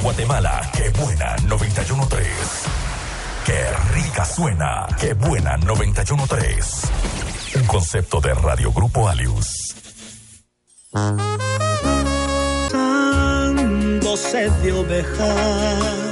Guatemala, qué buena 91.3. Qué rica suena, qué buena 91.3. Un concepto de Radio Grupo Alius. Dando sed de ovejas